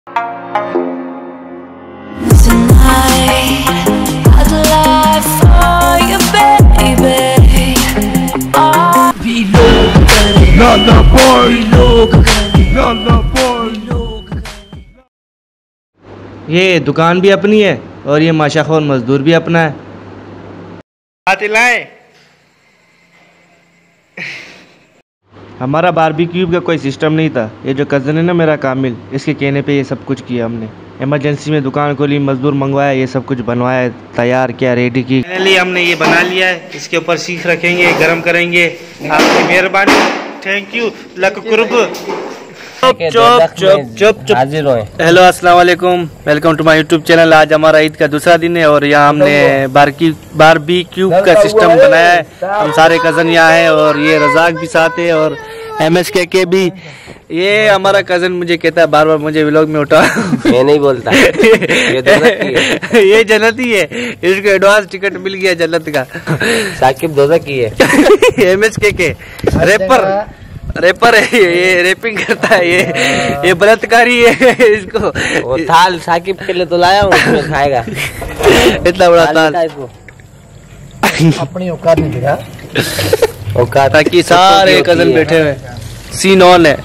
ये दुकान भी अपनी है और ये माशाखोर मजदूर भी अपना है। हमारा बारबेक्यू का कोई सिस्टम नहीं था। ये जो कज़न है ना मेरा कामिल, इसके कहने पे ये सब कुछ किया हमने। इमरजेंसी में दुकान खोली, मजदूर मंगवाया, ये सब कुछ बनवाया, तैयार किया, रेडी की। फाइनली हमने ये बना लिया है। इसके ऊपर सीख रखेंगे, गरम करेंगे। आपकी मेहरबानी, थैंक यू, लक कुर्ब। चुप हाजिर हो। हेलो अस्सलाम वालेकुम, welcome to my YouTube channel. आज हमारा ईद का दूसरा दिन है और यहाँ हमने बारबेक्यू का सिस्टम बनाया है। हम सारे कज़न यहाँ हैं और ये रज़ाक भी साथ है और MSK भी। ये हमारा कज़न मुझे कहता है बार बार मुझे व्लॉग में उठा। मैं नहीं बोलता। ये जन्नती है, इसको एडवांस टिकट मिल गया जन्नत का। साकिब दोज़की है। MSK के रैपर है, ये रैपिंग करता है, ये बलात्कारी है। इसको वो थाल साकिब के लिए तो लाया हूँ, उसमें खाएगा। इतना बड़ा थाल अपनी औकात नहीं दिखा। औकात ताकि सारे कज़न बैठे हुए, सीन ऑन है।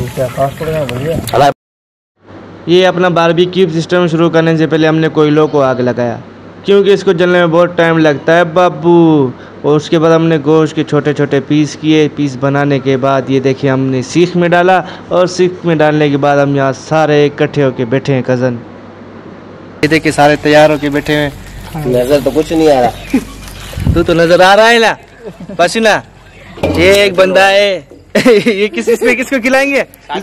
ये अपना बारबेक्यू सिस्टम शुरू करने से पहले हमने कोयलों को आग लगाया, क्योंकि इसको जलने में बहुत टाइम लगता है बाबू। और उसके बाद हमने गोश्त के छोटे छोटे पीस किए। पीस बनाने के बाद ये देखिए हमने सीख में डाला और सीख में डालने के बाद हम यहाँ सारे इकट्ठे होके बैठे हैं कज़न। ये देखिए सारे तैयार होके बैठे हैं। नजर तो कुछ नहीं आ रहा। तू तो नजर आ रहा है ना पसीना। ये एक बंदा है। ये इसमें किसको खिलाएंगे?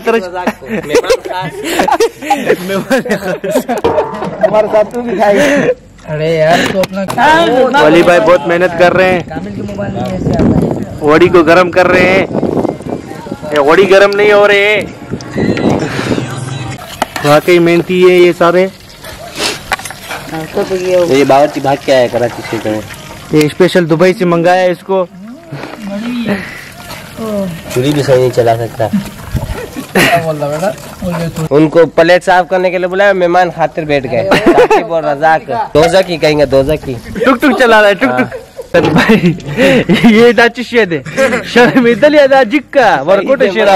हमारे साथ तू भी खाएगा। अरे यार तो अपना वली भाई बहुत मेहनत कर रहे हैं, वड़ी को गरम कर रहे हैं। वड़ी गरम नहीं हो रहे हैं, वाकई मेहनती है ये सारे। ये बावर्ची भाग के आया कराची से, ये स्पेशल दुबई से मंगाया है इसको। चूल्ही भी सही नहीं चला सकता। उनको प्लेट साफ करने के लिए बुलाया, मेहमान खातिर बैठ गए। साकिब और रज़ाक दोज़की कहेंगे, दोज़की। टुक टुक चला रहा है, टुक टुक। भाई ये दाची शेद है, शर्म इधर या जिक्का वर्कआउट शेरा।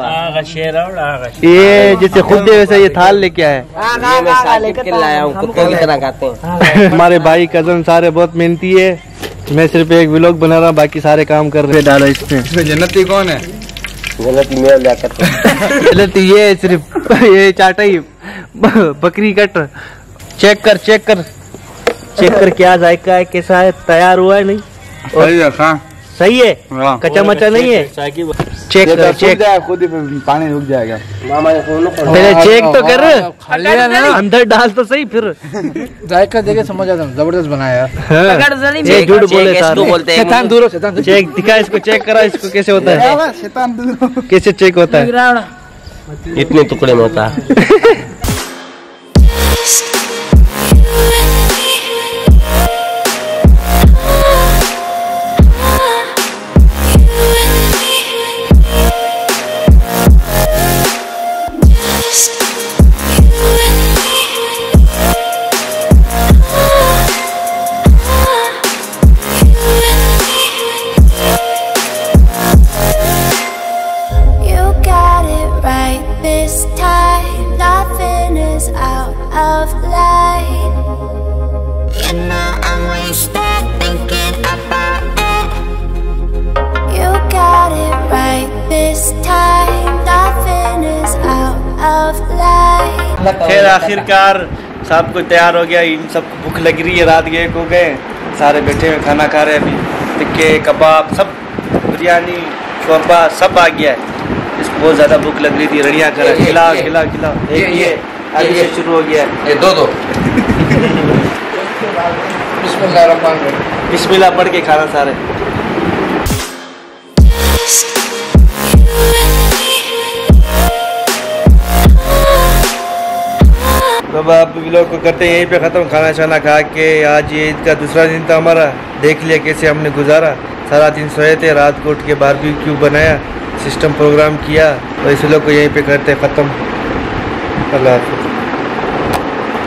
ये जैसे खुद वैसे ये थाल लेके आए। ये मैं साकिब के लाया हूँ, कुत्तों की तरह खाते हैं। हमारे भाई कज़न सारे बहुत मेहनती है। मैं सिर्फ एक व्लॉग बना रहा हूँ, बाकी सारे काम कर रहे हैं। डालो इसमें। जन्नती कौन है? गलती मेल जाकर गलती ये सिर्फ ये चाटा ही बकरी कट। चेक कर क्या जायका है, कैसा है, तैयार हुआ है नहीं? सही है, कच्चा मचा नहीं है। चेक कर, खुद ही पानी रुक जाएगा। पहले चेक तो कर, अंदर डाल तो सही, फिर जायका देखे समझ आता हूँ। जबरदस्त बनाया। ये झूठ बोले शैतान दूर हो, शैतान दूर। चेक दिखा इसको, चेक करा इसको कैसे होता है, शैतान दूर। कैसे चेक होता है? इतने टुकड़े में होता है। खैर आखिरकार सब कुछ तैयार हो गया। इन सबको भूख लग रही है, रात के 1 हो गए, सारे बैठे हुए खाना खा रहे हैं। अभी टिक्के कबाब सब, बिरयानी शोरबा सब आ गया है। इसको बहुत ज़्यादा भूख लग रही थी। रड़ियाँ कर खिलाओ। ये अभी से शुरू हो गया है। ये दो बिस्मिल्लाह पढ़ के खाना सारे। तो अब व्लॉग को करते हैं यहीं पे ख़त्म। खाना शाना खा के आज ये ईद का दूसरा दिन था हमारा। देख लिया कैसे हमने गुजारा। सारा दिन सोए थे, रात को उठ के बारबेक्यू बनाया, सिस्टम प्रोग्राम किया। तो इस व्लॉग को यहीं पे करते ख़त्म। अल्लाह हाफिज़।